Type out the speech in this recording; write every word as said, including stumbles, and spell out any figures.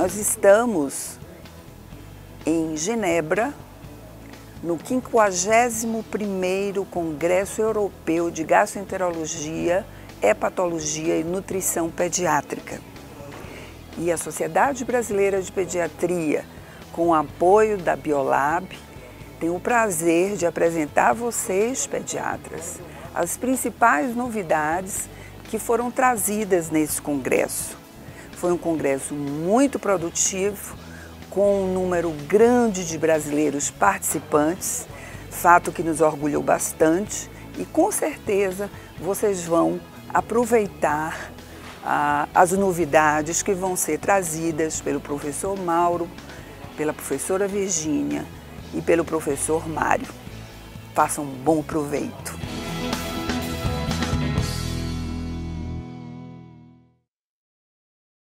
Nós estamos em Genebra, no quinquagésimo primeiro Congresso Europeu de Gastroenterologia, Hepatologia e Nutrição Pediátrica. E a Sociedade Brasileira de Pediatria, com o apoio da Biolab, tem o prazer de apresentar a vocês, pediatras, as principais novidades que foram trazidas nesse congresso. Foi um congresso muito produtivo, com um número grande de brasileiros participantes, fato que nos orgulhou bastante, e com certeza vocês vão aproveitar ah, as novidades que vão ser trazidas pelo professor Mauro, pela professora Virgínia e pelo professor Mário. Façam um bom proveito.